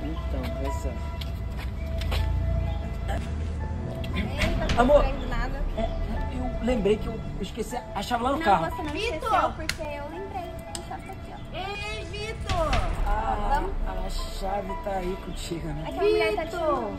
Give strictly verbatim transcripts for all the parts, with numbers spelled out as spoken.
Então, vai ser. Eita, Amor, não nada. É, eu lembrei que eu esqueci a chave lá no não, carro. Não, você não Vitor! esqueceu, porque eu lembrei. A chave tá aqui, ó. Ei, Vitor! Ah, Vamos? a chave tá aí contigo, né? Aquela mulher tá te Vitor! chamando.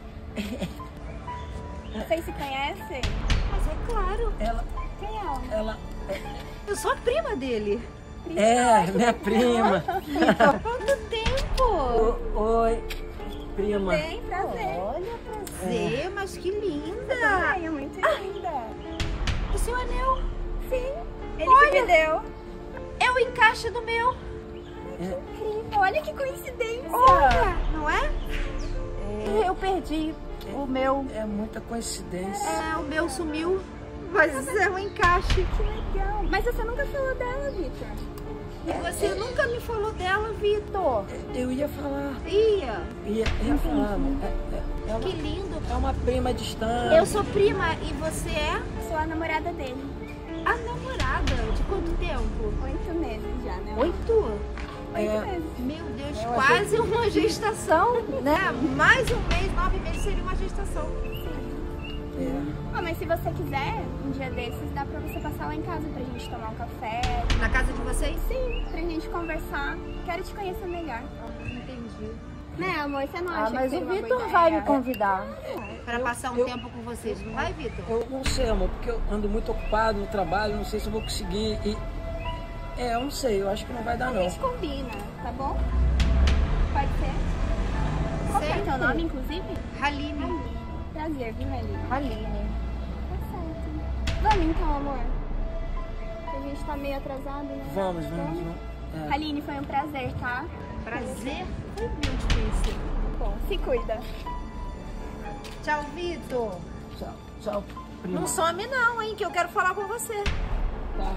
Vocês se conhecem? Mas é claro, Ela, Quem é ela? ela... eu sou a prima dele. É, minha prima. Vitor, quanto tempo! O- Oi, prima. Bem, prazer. Olha, prazer, mas que linda! Ai, é muito linda. O seu anel Sim, ele Olha. que me deu. é o encaixe do meu. Incrível, olha que coincidência. Olha, não é? Eu perdi o meu. É muita coincidência. É, o meu sumiu, mas é um encaixe. Que legal. Mas você nunca falou dela, Vitor. E você nunca me falou dela, Vitor. Eu ia falar, Ia. ia, ia falar. É, é, ela Que lindo. é uma prima distante. Eu sou prima e você é Sou a namorada dele. a namorada. De quanto tempo? Oito meses já, né? Oito? Oito É. meses. Meu Deus, Eu quase uma gestação, né? Mais um mês, nove meses seria uma gestação. É. Ah, mas se você quiser, um dia desses, dá pra você passar lá em casa pra gente tomar um café. Na casa de vocês? Sim, pra gente conversar. Quero te conhecer melhor. Entendi. Né, amor? Você não Ah, acha mas que o seria uma Vitor boa vai me ideia? convidar. Para passar um eu- tempo com vocês, não vai, Vitor? Eu não sei, amor, porque eu ando muito ocupado no trabalho, não sei se eu vou conseguir e... É, eu não sei, eu acho que não vai dar A não. gente combina, tá bom? Pode ser? Qual que é o teu nome, inclusive? Haline. Prazer, viu, Aline? Aline. Tá certo. Vamos então, amor. Que a gente tá meio atrasado, né? Vamos, vamos, vamos. É. Aline, foi um prazer, tá? Prazer foi meu te conhecer. Bom, se cuida. Tchau, Vitor. Tchau, tchau, prima. Não some não, hein, que eu quero falar com você. Tá.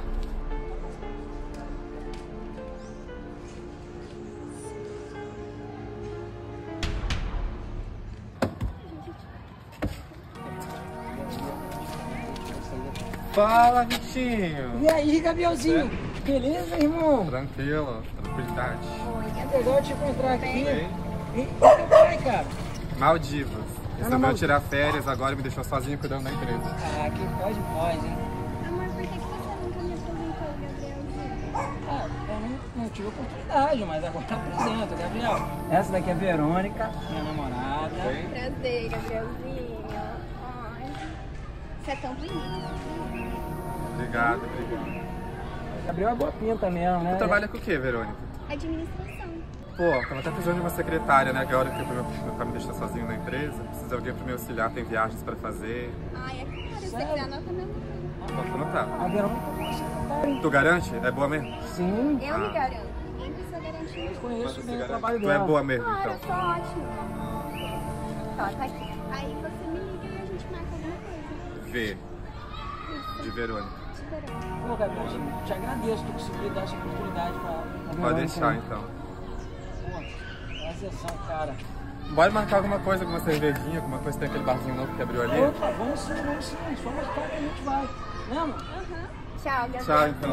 Fala, Vitinho! E aí, Gabrielzinho? Beleza, irmão? Tranquilo, tranquilidade. É legal te encontrar aqui. Bem? E e teu pai, cara? Maldivas. Resolveu Maldivas. tirar férias agora e me deixou sozinho cuidando da empresa. Ah, que pode, pode, hein? Amor, por que que você nunca me apresentou, Gabrielzinho? Ah, eu não, não tive oportunidade, mas agora apresento, Gabriel. Essa daqui é a Verônica, minha namorada. Bem? Prazer, Gabrielzinho. Ai, você é tão bonito. Obrigado, obrigado. Gabriel é boa pinta mesmo, né? Tu trabalha com o que, Verônica? Administração. Pô, tava até precisando de uma secretária, né? Agora que eu pra me deixar sozinho na empresa. Preciso de alguém pra me auxiliar, tem viagens pra fazer. Ai, é claro, você Sério? quiser anota meu número. Posso anotar? A Verônica é boa secretária. Tu garante? É boa mesmo? Sim, Eu Ah. me garanto. Ninguém precisa garantir. eu conheço Você bem o garante? trabalho Tu dela. é boa mesmo, Claro, então? eu sou ótima. Tá, tá aqui. Aí você me liga e a gente marca alguma coisa. V. De Verônica. Te garanto. Pô, Gabrielzinho, te agradeço por conseguir dar essa oportunidade pra, pra Pode Verônica, deixar, né? então. Pô, é uma exceção, cara. Bora marcar alguma coisa, alguma cervejinha, alguma coisa, tem aquele barzinho novo que abriu ali. Opa, vamos sim, vamos sim. Só marcar que a gente vai. Né, amor? Aham. Tchau, Gabriel. Tchau, então.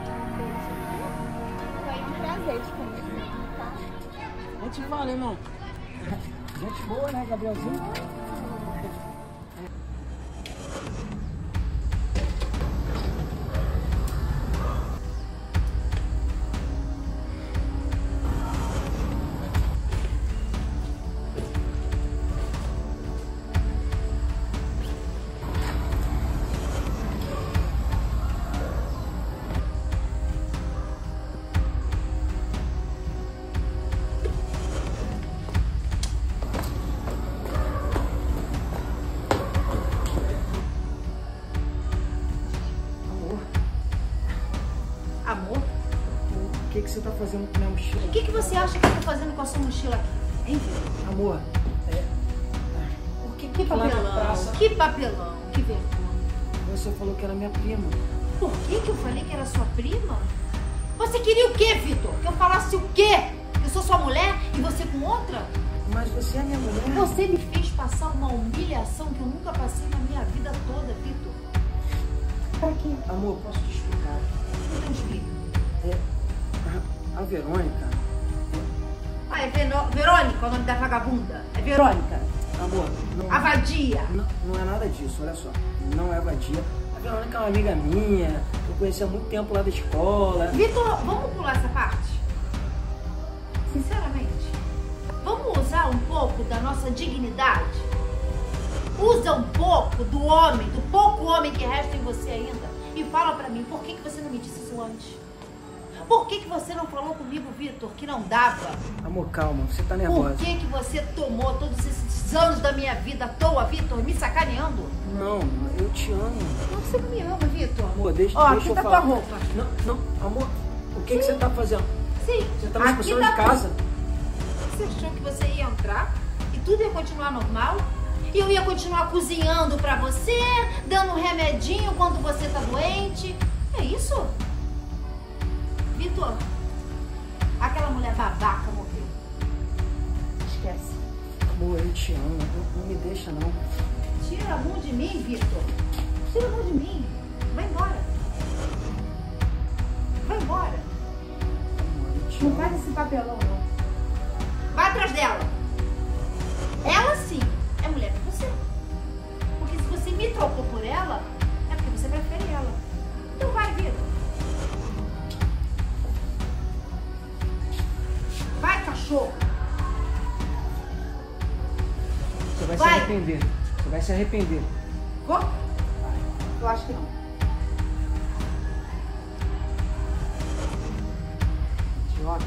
Foi um prazer te conhecer, tá? A gente fala, irmão. Gente boa, né, Gabrielzinho? Amor, O que, que você tá fazendo com a minha mochila? o que, que você acha que eu tô fazendo com a sua mochila aqui? Hein, Vitor? Amor, é... Por que, Que que lá na papelão, praça que papelão, que vergonha. você falou que era minha prima? Por que que eu falei que era sua prima? Você queria o quê, Vitor? Que eu falasse o quê? Eu sou sua mulher e você com outra? Mas você é minha mulher? Você me fez passar uma humilhação que eu nunca passei na minha vida toda, Vitor. Pra quê? Amor, posso te explicar? Não explica. É, a, a Verônica... Ah, é Veno... Verônica, o nome da vagabunda. É Verônica. Amor, não, A vadia. não, não é nada disso, olha só. Não é vadia. A Verônica é uma amiga minha, eu conheci há muito tempo lá da escola. Vitor, vamos pular essa parte? Sinceramente, vamos usar um pouco da nossa dignidade? Usa um pouco do homem, do pouco homem que resta em você ainda. E fala pra mim, por que, que você não me disse isso antes? Por que, que você não falou comigo, Vitor, que não dava? Amor, calma, você tá nervosa. Por que, que você tomou todos esses anos da minha vida à toa, Vitor, me sacaneando? Não, eu te amo. Não, você não me ama, Vitor. Amor, deixa, Ó, deixa aqui eu tá falar. tua roupa. Não, não, amor, o que, que você tá fazendo? Sim, Você tá me aqui expulsando tá de casa? Você achou que você ia entrar e tudo ia continuar normal? E eu ia continuar cozinhando pra você, dando um remedinho quando você tá doente? É isso? Vitor, aquela mulher babaca morreu. Esquece. Amor, eu te amo, não, não me deixa não. Tira a mão de mim, Vitor. Tira a mão de mim. Vai embora. Vai embora. Amor, eu te Não amo. faz esse papelão, não. Vai atrás dela. Ela sim é mulher pra você. Porque se você me trocou por ela, é porque você prefere ela. Então vai, Vitor. Vai, cachorro. Você vai, Vai. se arrepender. Você vai se arrepender. Vou? Eu acho que não. Idiota.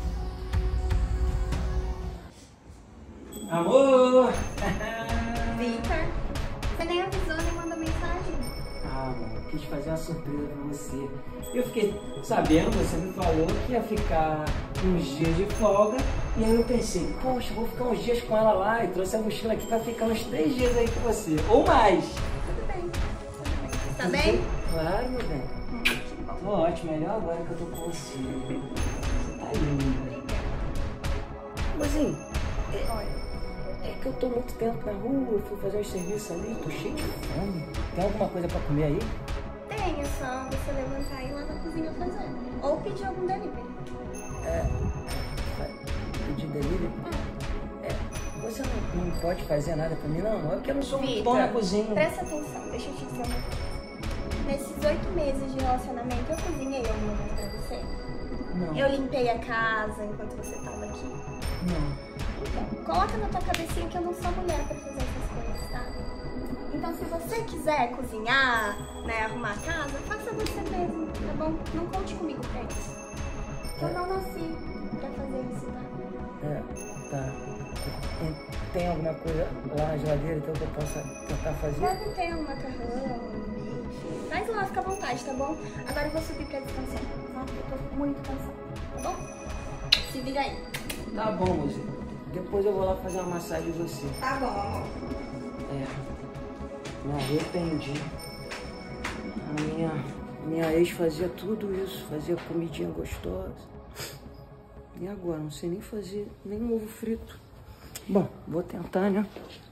Amor! Victor, você nem avisou, nem mandou mensagem. Ah, amor, quis fazer uma surpresa pra você. Eu fiquei sabendo, você me falou que ia ficar uns dias de folga. E aí eu pensei, poxa, vou ficar uns dias com ela lá. E trouxe a mochila aqui pra ficar uns três dias aí com você. Ou mais. Tudo bem, tudo bem. Tá bem? Claro, meu bem. Hum, que bom. Tô ótimo, melhor agora que eu tô com você. Você tá linda. Mas assim, é, é que eu tô muito tempo na rua, fui fazer um serviço ali, tô cheio de fome. Tem alguma coisa pra comer aí? Tem, é só você levantar e ir lá na cozinha fazer. Ou pedir algum delivery. É. Pedir delivery? É. Você não, não pode fazer nada pra mim, não? É porque eu não sou muito Vitor, bom na cozinha. presta atenção, deixa eu te dizer uma coisa. Nesses oito meses de relacionamento, eu cozinhei alguma coisa pra você? Não. Eu limpei a casa enquanto você tava aqui? Não. Então, coloca na tua cabecinha que eu não sou mulher pra fazer essas coisas, tá? Então, se você quiser cozinhar, né, arrumar a casa, faça você mesmo, tá bom? Não conte comigo pra isso. Eu não nasci pra fazer isso, tá? É, tá. Tem, tem alguma coisa lá na geladeira então que eu possa tentar fazer? Deve ter um macarrão, um bife. Faz lá, fica à vontade, tá bom? Agora eu vou subir pra descansar, tá? Eu tô muito cansada, tá bom? Se vira aí. Tá bom, mozinho. Depois eu vou lá fazer uma massagem em você. Tá bom, amor. É. Me arrependi. A minha, minha ex fazia tudo isso, fazia comidinha gostosa. E agora? Não sei nem fazer nem um ovo frito. Bom, vou tentar, né?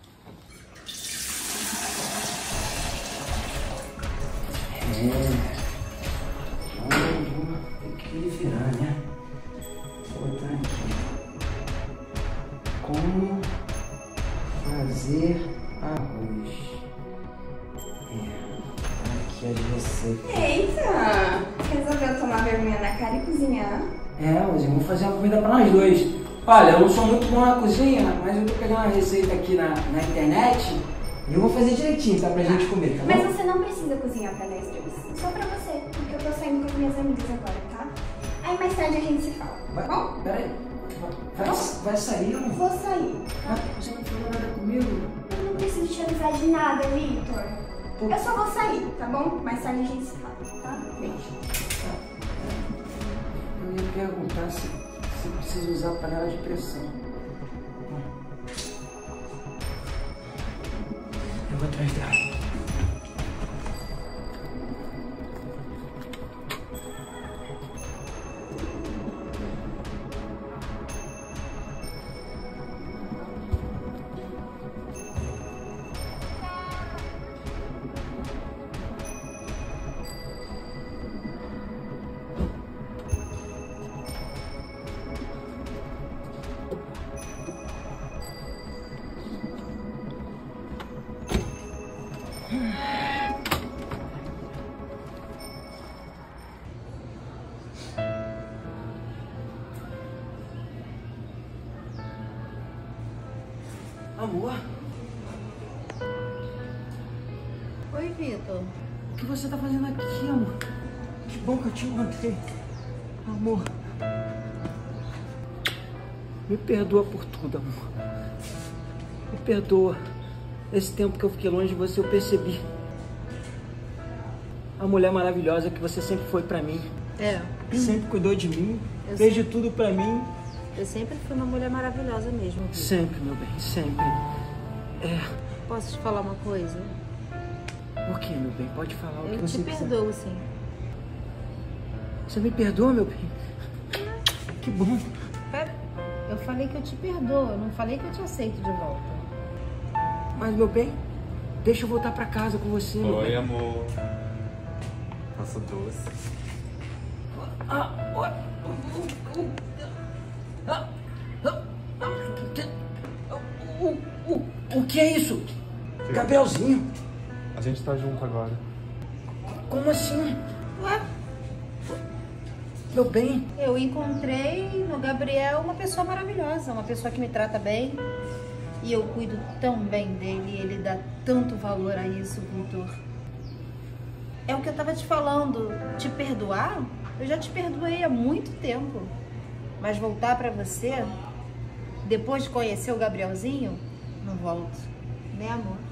É. Vamos, tem que me virar, né? Vou botar aqui. Como fazer arroz. É. Aqui as receitas. Eita! Resolveu tomar vergonha na cara e cozinhar? É, mas eu vou fazer uma comida para nós dois. Olha, eu não sou muito bom na cozinha, mas eu tô pegando uma receita aqui na, na internet e eu vou fazer direitinho, tá? Pra gente comer, tá bom? Mas você não precisa cozinhar pra nós dois. Só pra você, porque eu tô saindo com as minhas amigas agora, tá? Aí mais tarde a gente se fala, Vai, tá bom? peraí. Vai, vai sair ou não? Vou sair, Ah, tá? você não falou nada comigo? Eu não preciso te avisar de nada, Victor. Por- Eu só vou sair, tá bom? Mais tarde a gente se fala, tá? Beijo. Eu ia perguntar se, se precisa usar panela de pressão. Eu vou atrás dela. Amor, Oi, Vitor. o que você tá fazendo aqui, amor? Que bom que eu te encontrei. Amor, me perdoa por tudo, amor. Me perdoa. Esse tempo que eu fiquei longe de você, eu percebi a mulher maravilhosa que você sempre foi pra mim. É, Sempre cuidou de mim, Eu fez sei. de tudo pra mim. eu sempre fui uma mulher maravilhosa mesmo, Vitor. Sempre, meu bem, sempre. É, Posso te falar uma coisa? o que, meu bem? Pode falar o que Eu você te quiser. perdoo, sim. Você me perdoa, meu bem? Que bom. Pera, eu falei que eu te perdoo, eu não falei que eu te aceito de volta. Mas, meu bem, deixa eu voltar pra casa com você, meu Oi, bem. amor. Nossa, doce. Ah, oi. Ah, ah, ah, o, o, o que é isso? Gabrielzinho, A gente tá junto agora. como assim? Ué? Meu bem, Eu encontrei no Gabriel uma pessoa maravilhosa, uma pessoa que me trata bem. E eu cuido tão bem dele, ele dá tanto valor a isso, Vitor. É o que eu tava te falando, te perdoar? Eu já te perdoei há muito tempo. Mas voltar pra você, depois de conhecer o Gabrielzinho, não volto. Né, amor?